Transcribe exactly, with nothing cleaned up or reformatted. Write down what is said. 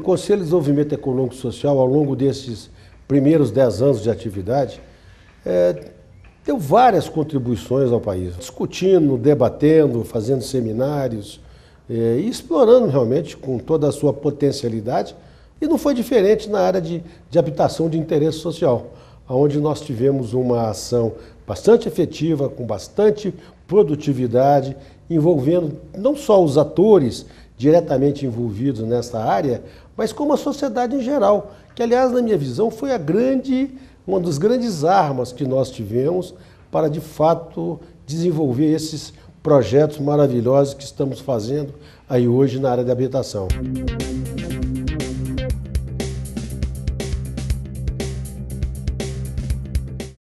Conselho de Desenvolvimento Econômico e Social, ao longo desses primeiros dez anos de atividade, é, deu várias contribuições ao país, discutindo, debatendo, fazendo seminários é, e explorando realmente com toda a sua potencialidade. E não foi diferente na área de, de habitação de interesse social, onde nós tivemos uma ação bastante efetiva, com bastante produtividade, envolvendo não só os atores diretamente envolvidos nessa área, mas como a sociedade em geral, que aliás, na minha visão, foi a grande, uma das grandes armas que nós tivemos para, de fato, desenvolver esses projetos maravilhosos que estamos fazendo aí hoje na área de habitação.